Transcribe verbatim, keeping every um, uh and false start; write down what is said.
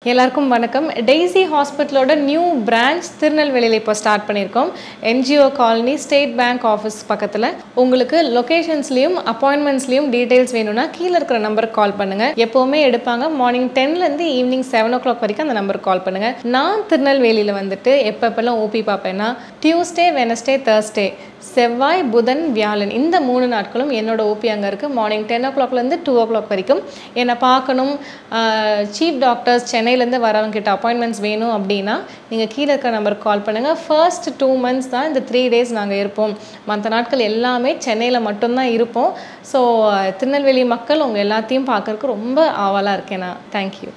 எல்லாருக்கும் வணக்கம். Daisy ஹாஸ்பிட்டலோட new branch திருநெல்வேலியில் இப்போ ஸ்டார்ட் பண்ணியிருக்கோம். NGO colony state bank office பக்கத்தில். உங்களுக்கு லொக்கேஷன்ஸ்லையும் அப்பாயின்மெண்ட்ஸ்லையும் டீட்டெயில்ஸ் வேணும்னா கீழே இருக்கிற நம்பருக்கு கால் பண்ணுங்கள். எப்போவுமே எடுப்பாங்க. மார்னிங் டென்லேருந்து ஈவினிங் செவன் ஓ கிளாக் வரைக்கும் அந்த நம்பருக்கு கால் பண்ணுங்கள். நான் திருநெல்வேலியில் வந்துட்டு எப்பப்பெல்லாம் ஓபி பார்ப்பேன்னா டியூஸ்டே, வெனஸ்டே, தேர்ஸ்டே, செவ்வாய், புதன், வியாழன் இந்த மூணு நாட்களும் என்னோட ஓபி அங்கே இருக்குது. மார்னிங் டென் ஓ கிளாக்லேருந்து டூ ஓ கிளாக் வரைக்கும் என்னை பார்க்கணும். சீஃப் டாக்டர்ஸ் சென்னையிலேருந்து வரவங்க கிட்ட அப்பாயின்மெண்ட்ஸ் வேணும் அப்படின்னா நீங்கள் கீழே இருக்கிற நம்பருக்கு கால் பண்ணுங்கள். ஃபர்ஸ்ட் டூ மந்த்ஸ் தான் இந்த த்ரீ டேஸ் நாங்கள் இருப்போம். மற்ற நாட்கள் எல்லாமே சென்னையில் மட்டும்தான் இருப்போம். ஸோ திருநெல்வேலி மக்கள் உங்கள் எல்லாத்தையும் பார்க்கறதுக்கு ரொம்ப ஆவலாக இருக்கேன் நான். தேங்க்யூ.